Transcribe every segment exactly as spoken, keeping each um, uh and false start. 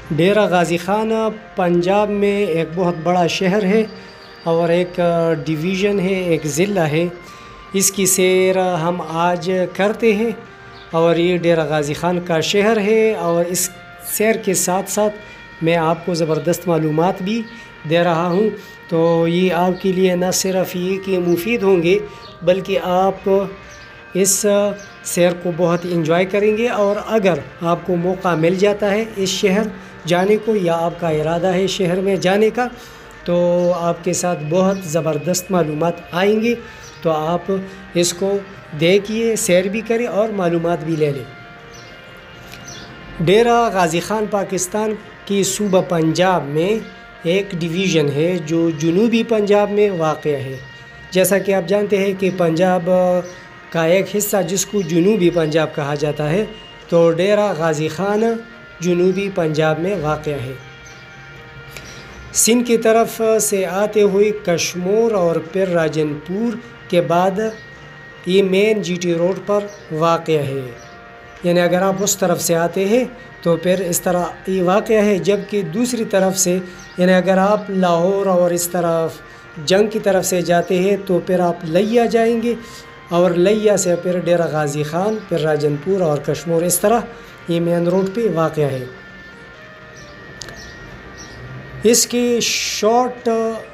ڈیرہ غازی خان پنجاب میں ایک بہت بڑا شہر ہے اور ایک ڈویژن ہے، ایک ضلع ہے۔ اس کی سیر ہم آج کرتے ہیں اور یہ ڈیرہ غازی خان کا شہر ہے، اور اس سیر کے ساتھ ساتھ میں آپ کو زبردست معلومات بھی دے رہا ہوں، تو یہ آپ کے لیے نہ صرف یہ کہ مفید ہوں گے بلکہ آپ اس سیر کو بہت انجوائے کریں گے۔ اور اگر آپ کو موقع مل جاتا ہے اس شہر جانے کو، یا آپ کا ارادہ ہے شہر میں جانے کا، تو آپ کے ساتھ بہت زبردست معلومات آئیں گے، تو آپ اس کو دیکھیے، سیر بھی کریں اور معلومات بھی لے لیں۔ ڈیرہ غازی خان پاکستان کی صوبہ پنجاب میں ایک ڈویژن ہے جو جنوبی پنجاب میں واقع ہے۔ جیسا کہ آپ جانتے ہیں کہ پنجاب کا ایک حصہ جس کو جنوبی پنجاب کہا جاتا ہے، تو ڈیرہ غازی خان جنوبی پنجاب میں واقع ہے۔ سندھ کی طرف سے آتے ہوئے کشمور اور پھر راجن پور کے بعد یہ مین جی ٹی روڈ پر واقع ہے، یعنی اگر آپ اس طرف سے آتے ہیں تو پھر اس طرح یہ واقع ہے، جبکہ دوسری طرف سے یعنی اگر آپ لاہور اور اس طرف جنگ کی طرف سے جاتے ہیں تو پھر آپ لیا جائیں گے، اور لیا سے پھر ڈیرہ غازی خان، پھر راجن پور اور کشمور، اس طرح یہ مین روڈ پہ واقع ہے۔ اس کی short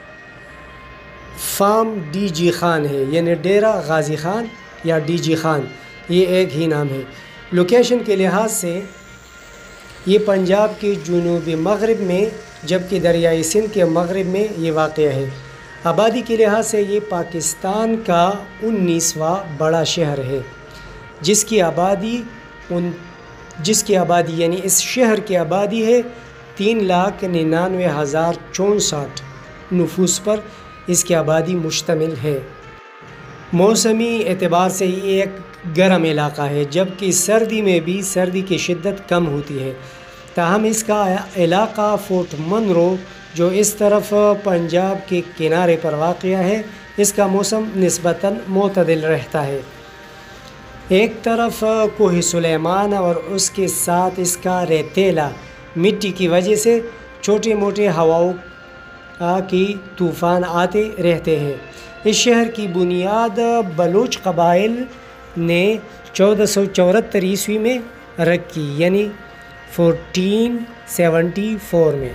form D G Khan ہے، یعنی ڈیرہ غازی خان یا ڈی جی خان، یہ ایک ہی نام ہے۔ لوکیشن کے لحاظ سے یہ پنجاب کے جنوبی مغرب میں، جبکہ دریائے سندھ کے مغرب میں یہ واقع ہے۔ آبادی کے لحاظ سے یہ پاکستان کا انیسواں بڑا شہر ہے، جس کی آبادی ان جس کی آبادی یعنی اس شہر کی آبادی ہے تین لاکھ ننانوے ہزار چونسٹھ نفوس پر اس کی آبادی مشتمل ہے۔ موسمی اعتبار سے یہ ایک گرم علاقہ ہے، جبکہ سردی میں بھی سردی کی شدت کم ہوتی ہے۔ تاہم اس کا علاقہ فورٹ منرو جو اس طرف پنجاب کے کنارے پر واقع ہے، اس کا موسم نسبتاً معتدل رہتا ہے۔ ایک طرف کوہ سلیمان اور اس کے ساتھ اس کا ریتیلا مٹی کی وجہ سے چھوٹے موٹے ہواؤں کی طوفان آتے رہتے ہیں۔ اس شہر کی بنیاد بلوچ قبائل نے چودہ سو چوہتر عیسوی میں رکھی، یعنی فورٹین سیونٹی فور میں،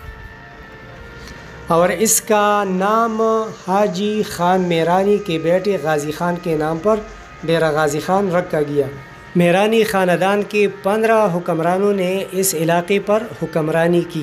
اور اس کا نام حاجی خان میرانی کے بیٹے غازی خان کے نام پر ڈیرہ غازی خان رکھا گیا۔ میرانی خاندان کے پندرہ حکمرانوں نے اس علاقے پر حکمرانی کی۔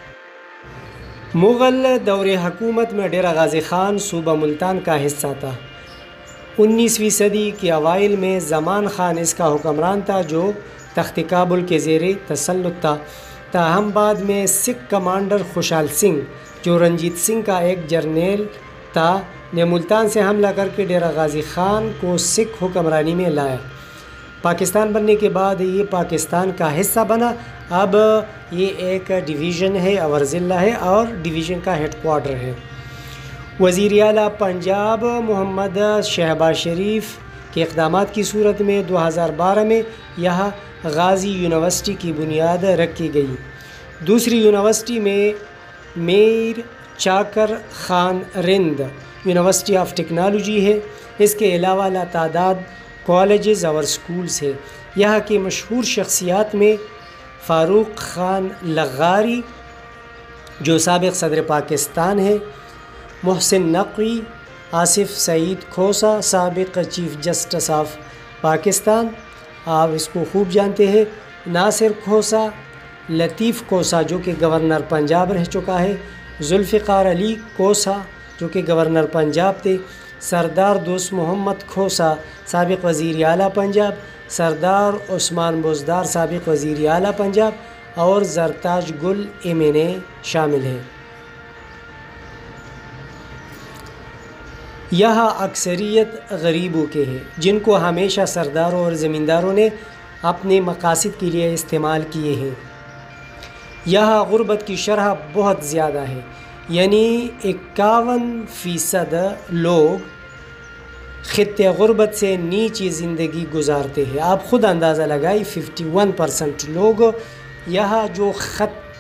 مغل دور حکومت میں ڈیرہ غازی خان صوبہ ملتان کا حصہ تھا۔ انیسویں صدی کے اوائل میں زمان خان اس کا حکمران تھا، جو تخت کابل کے زیر تسلط تھا۔ تاہم بعد میں سکھ کمانڈر خوشحال سنگھ، جو رنجیت سنگھ کا ایک جرنیل تھا، نے ملتان سے حملہ کر کے ڈیرہ غازی خان کو سکھ حکمرانی میں لایا۔ پاکستان بننے کے بعد یہ پاکستان کا حصہ بنا۔ اب یہ ایک ڈویژن ہے اور ضلع ہے، اور ڈویژن کا ہیڈ کوارٹر ہے۔ وزیر اعلیٰ پنجاب محمد شہباز شریف کے اقدامات کی صورت میں دو ہزار بارہ میں یہاں غازی یونیورسٹی کی بنیاد رکھی گئی۔ دوسری یونیورسٹی میں Mir Chakar Khan Rind university of technology ہے۔ اس کے علاوہ لاتعداد کالجز اور سکولز ہیں۔ یہاں کی مشہور شخصیات میں فاروق خان لغاری جو سابق صدر پاکستان ہے، محسن نقوی، آصف سعید کھوسہ سابق چیف جسٹس آف پاکستان، آپ اس کو خوب جانتے ہیں، ناصر کھوسہ، لطیف کھوسہ جو کہ گورنر پنجاب رہ چکا ہے، ذوالفقار علی کھوسہ جو کہ گورنر پنجاب تھے، سردار دوست محمد کھوسہ سابق وزیر اعلیٰ پنجاب، سردار عثمان بزدار سابق وزیر اعلیٰ پنجاب، اور Zartaj Gul M N A شامل ہیں۔ یہاں اکثریت غریبوں کے ہیں، جن کو ہمیشہ سرداروں اور زمینداروں نے اپنے مقاصد کے لیے استعمال کیے ہیں۔ یہاں غربت کی شرح بہت زیادہ ہے، یعنی اکاون فیصد لوگ خطے غربت سے نیچی زندگی گزارتے ہیں۔ آپ خود اندازہ لگائی، ففٹی ون پرسنٹ لوگ یہاں جو خط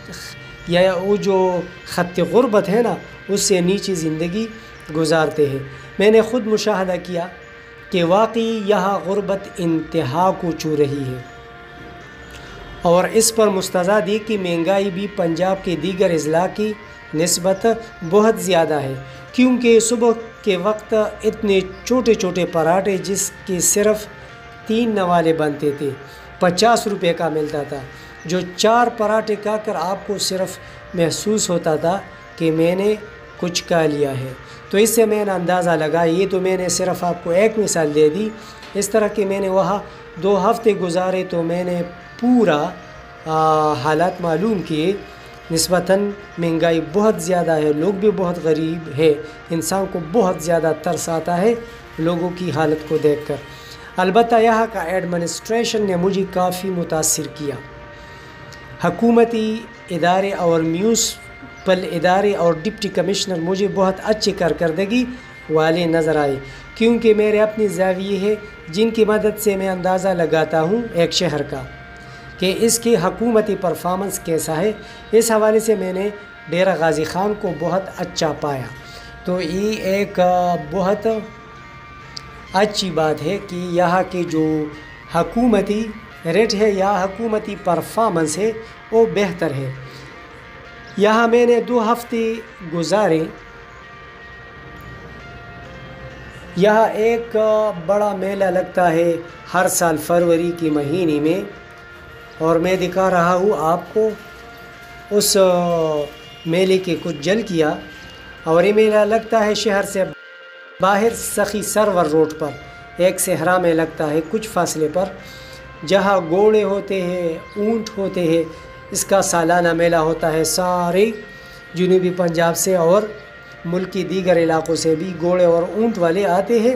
یا وہ جو خط غربت ہے نا اس سے نیچی زندگی گزارتے ہیں۔ میں نے خود مشاہدہ کیا کہ واقعی یہاں غربت انتہا کو چھو رہی ہے، اور اس پر مستزاد یہ کہ مہنگائی بھی پنجاب کے دیگر اضلاع کی نسبت بہت زیادہ ہے، کیونکہ صبح کے وقت اتنے چھوٹے چھوٹے پراٹھے جس کے صرف تین نوالے بنتے تھے پچاس روپے کا ملتا تھا، جو چار پراٹھے کھا کر آپ کو صرف محسوس ہوتا تھا کہ میں نے کچھ کھا لیا ہے۔ تو اس سے میں نے اندازہ لگا، یہ تو میں نے صرف آپ کو ایک مثال دے دی، اس طرح کہ میں نے وہاں دو ہفتے گزارے تو میں نے پورا حالات معلوم کیے۔ نسبتاً مہنگائی بہت زیادہ ہے، لوگ بھی بہت غریب ہے، انسان کو بہت زیادہ ترس آتا ہے لوگوں کی حالت کو دیکھ کر۔ البتہ یہاں کا ایڈمنسٹریشن نے مجھے کافی متاثر کیا۔ حکومتی ادارے اور میونسپل ادارے اور ڈپٹی کمشنر مجھے بہت اچھی کارکردگی والے نظر آئے، کیونکہ میرے اپنی زاویے ہیں جن کی مدد سے میں اندازہ لگاتا ہوں ایک شہر کا کہ اس کی حکومتی پرفارمنس کیسا ہے۔ اس حوالے سے میں نے ڈیرہ غازی خان کو بہت اچھا پایا۔ تو یہ ایک بہت اچھی بات ہے کہ یہاں کی جو حکومتی ریٹ ہے یا حکومتی پرفارمنس ہے وہ بہتر ہے۔ یہاں میں نے دو ہفتے گزارے۔ یہاں ایک بڑا میلہ لگتا ہے ہر سال فروری کے مہینے میں، اور میں دکھا رہا ہوں آپ کو اس میلے کے کچھ جھلکیاں۔ اور یہ میلہ لگتا ہے شہر سے باہر سخی سرور روڈ پر، ایک صحرا میں لگتا ہے کچھ فاصلے پر، جہاں گھوڑے ہوتے ہیں، اونٹ ہوتے ہیں۔ اس کا سالانہ میلہ ہوتا ہے، سارے جنوبی پنجاب سے اور ملک کی دیگر علاقوں سے بھی گھوڑے اور اونٹ والے آتے ہیں،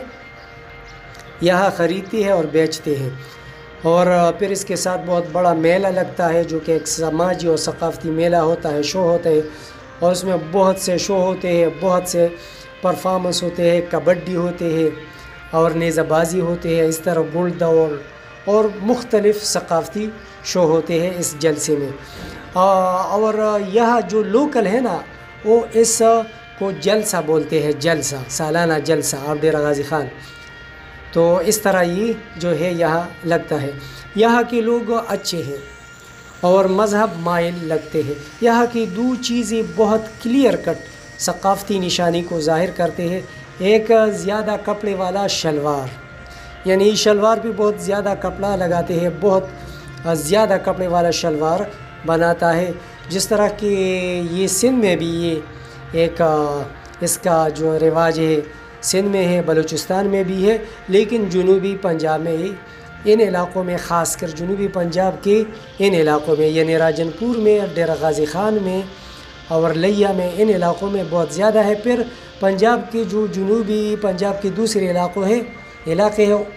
یہاں خریدتے ہیں اور بیچتے ہیں۔ اور پھر اس کے ساتھ بہت بڑا میلہ لگتا ہے جو کہ ایک سماجی اور ثقافتی میلہ ہوتا ہے، شو ہوتا ہے، اور اس میں بہت سے شو ہوتے ہیں، بہت سے پرفارمنس ہوتے ہیں، کبڈی ہوتے ہیں اور نیزہ بازی ہوتے ہیں، اس طرح گل دوڑ اور مختلف ثقافتی شو ہوتے ہیں اس جلسے میں۔ اور یہاں جو لوکل ہے نا وہ اس کو جلسہ بولتے ہیں، جلسہ، سالانہ جلسہ آف ڈیرہ غازی خان۔ تو اس طرح یہ جو ہے یہاں لگتا ہے۔ یہاں کے لوگ اچھے ہیں اور مذہب مائل لگتے ہیں۔ یہاں کی دو چیزیں بہت کلیئر کٹ ثقافتی نشانی کو ظاہر کرتے ہیں۔ ایک زیادہ کپڑے والا شلوار، یعنی شلوار بھی بہت زیادہ کپڑا لگاتے ہیں، بہت زیادہ کپڑے والا شلوار بناتا ہے، جس طرح کہ یہ سندھ میں بھی یہ ایک اس کا جو رواج ہے، سندھ میں ہے، بلوچستان میں بھی ہے، لیکن جنوبی پنجاب میں ان علاقوں میں، خاص کر جنوبی پنجاب کے ان علاقوں میں، یعنی راجن پور میں، ڈیرہ غازی خان میں اور لیا میں، ان علاقوں میں بہت زیادہ ہے۔ پھر پنجاب کے جو جنوبی پنجاب کے دوسرے علاقوں ہے علاقے ہیں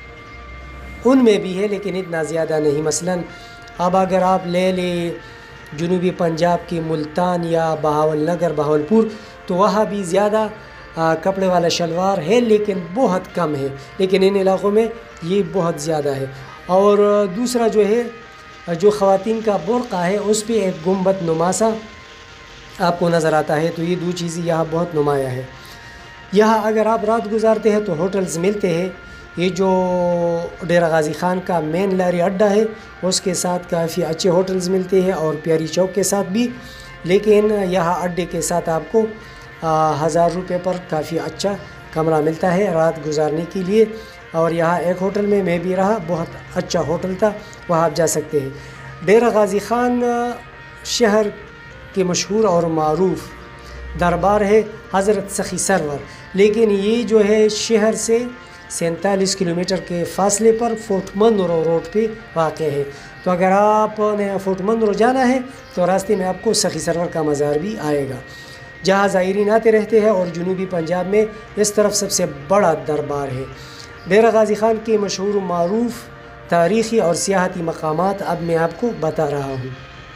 ان میں بھی ہے، لیکن اتنا زیادہ نہیں۔ مثلا اب اگر آپ لے لیں جنوبی پنجاب کی ملتان یا بہاول نگر، بہاولپور، تو وہاں بھی زیادہ کپڑے والا شلوار ہے لیکن بہت کم ہے، لیکن ان علاقوں میں یہ بہت زیادہ ہے۔ اور دوسرا جو ہے جو خواتین کا برقع ہے اس پہ ایک گنبد نما سا آپ کو نظر آتا ہے، تو یہ دو چیزیں یہاں بہت نمایاں ہے۔ یہاں اگر آپ رات گزارتے ہیں تو ہوٹلز ملتے ہیں۔ یہ جو ڈیرہ غازی خان کا مین لاری اڈا ہے اس کے ساتھ کافی اچھے ہوٹلز ملتے ہیں اور پیاری چوک کے ساتھ بھی، لیکن یہاں اڈے کے ساتھ آپ کو ہزار روپے پر کافی اچھا کمرہ ملتا ہے رات گزارنے کے لیے۔ اور یہاں ایک ہوٹل میں میں بھی رہا، بہت اچھا ہوٹل تھا، وہاں آپ جا سکتے ہیں۔ ڈیرہ غازی خان شہر کے مشہور اور معروف دربار ہے حضرت سخی سرور، لیکن یہ جو ہے شہر سے سینتالیس کلومیٹر کے فاصلے پر فورٹ منرو روڈ پہ واقع ہے۔ تو اگر آپ نے فورٹ منرو جانا ہے تو راستے میں آپ کو سخی سرور کا مزار بھی آئے گا، جہاں زائرین آتے رہتے ہیں، اور جنوبی پنجاب میں اس طرف سب سے بڑا دربار ہے۔ ڈیرہ غازی خان کے مشہور و معروف تاریخی اور سیاحتی مقامات اب میں آپ کو بتا رہا ہوں۔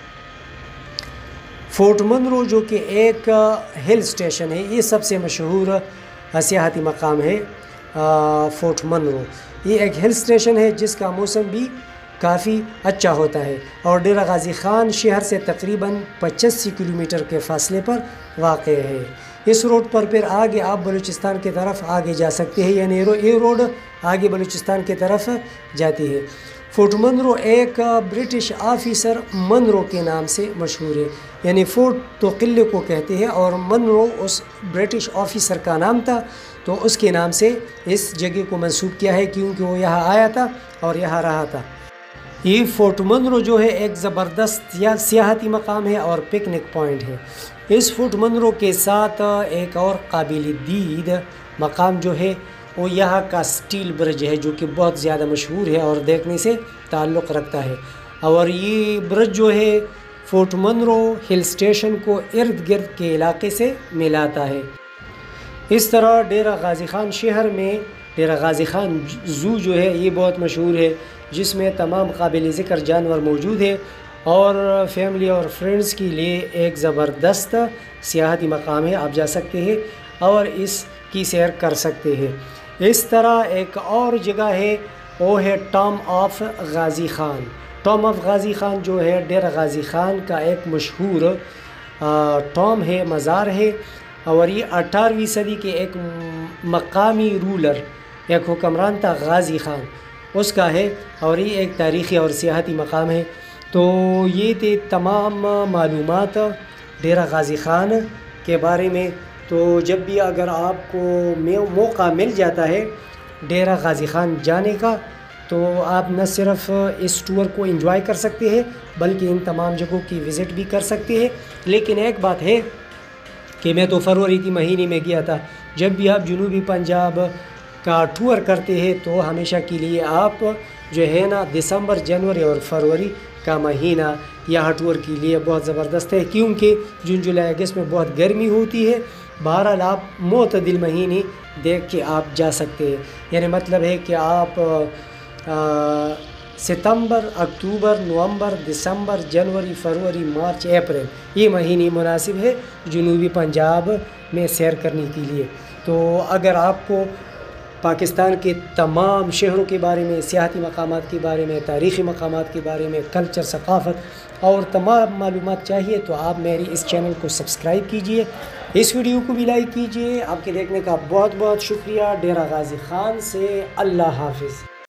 فورٹ منرو جو کہ ایک ہل اسٹیشن ہے، یہ سب سے مشہور سیاحتی مقام ہے۔ فورٹ منرو یہ ایک ہل اسٹیشن ہے جس کا موسم بھی کافی اچھا ہوتا ہے اور ڈیرہ غازی خان شہر سے تقریباً پچاسی کلومیٹر کے فاصلے پر واقع ہے۔ اس روڈ پر پھر آگے آپ بلوچستان کی طرف آگے جا سکتے ہیں، یعنی یہ روڈ آگے بلوچستان کی طرف جاتی ہے۔ فورٹ منرو ایک برٹش آفیسر منرو کے نام سے مشہور ہے، یعنی فورٹ تو قلعے کو کہتے ہیں اور منرو اس برٹش آفیسر کا نام تھا، تو اس کے نام سے اس جگہ کو منسوب کیا ہے کیونکہ وہ یہاں آیا تھا اور یہاں رہا تھا۔ یہ فورٹ منرو جو ہے ایک زبردست یا سیاحتی مقام ہے اور پکنک پوائنٹ ہے۔ اس فورٹ منرو کے ساتھ ایک اور قابل دید مقام جو ہے وہ یہاں کا سٹیل برج ہے، جو کہ بہت زیادہ مشہور ہے اور دیکھنے سے تعلق رکھتا ہے، اور یہ برج جو ہے فورٹ منرو ہل سٹیشن کو ارد گرد کے علاقے سے ملاتا ہے۔ اس طرح ڈیرہ غازی خان شہر میں ڈیرہ غازی خان زو جو ہے یہ بہت مشہور ہے، جس میں تمام قابل ذکر جانور موجود ہے اور فیملی اور فرینڈز کے لیے ایک زبردست سیاحتی مقام ہے، آپ جا سکتے ہیں اور اس کی سیر کر سکتے ہیں۔ اس طرح ایک اور جگہ ہے، وہ ہے tomb of Ghazi Khan. Tomb of Ghazi Khan جو ہے ڈیرہ غازی خان کا ایک مشہور ٹام ہے، مزار ہے، اور یہ اٹھارہویں صدی کے ایک مقامی رولر، ایک حکمران تھا غازی خان، اس کا ہے، اور یہ ایک تاریخی اور سیاحتی مقام ہے۔ تو یہ تھے تمام معلومات ڈیرہ غازی خان کے بارے میں۔ تو جب بھی اگر آپ کو موقع مل جاتا ہے ڈیرہ غازی خان جانے کا، تو آپ نہ صرف اس ٹور کو انجوائے کر سکتے ہیں بلکہ ان تمام جگہوں کی وزٹ بھی کر سکتے ہیں۔ لیکن ایک بات ہے کہ میں تو فروری کی مہینے میں گیا تھا، جب بھی آپ جنوبی پنجاب کا ٹور کرتے ہیں تو ہمیشہ کے لیے آپ جو ہے نا دسمبر، جنوری اور فروری کا مہینہ یہاں ٹور کے لیے بہت زبردست ہے، کیونکہ جون جولائی اگست میں بہت گرمی ہوتی ہے۔ بہرحال آپ معتدل مہینے دیکھ کے آپ جا سکتے ہیں، یعنی مطلب ہے کہ آپ ستمبر، اکتوبر، نومبر، دسمبر، جنوری، فروری، مارچ، اپریل، یہ مہینے مناسب ہے جنوبی پنجاب میں سیر کرنے کے لیے۔ تو اگر آپ کو پاکستان کے تمام شہروں کے بارے میں، سیاحتی مقامات کے بارے میں، تاریخی مقامات کے بارے میں، کلچر، ثقافت اور تمام معلومات چاہیے تو آپ میری اس چینل کو سبسکرائب کیجئے، اس ویڈیو کو بھی لائک کیجئے۔ آپ کے دیکھنے کا بہت بہت شکریہ۔ ڈیرہ غازی خان سے اللہ حافظ۔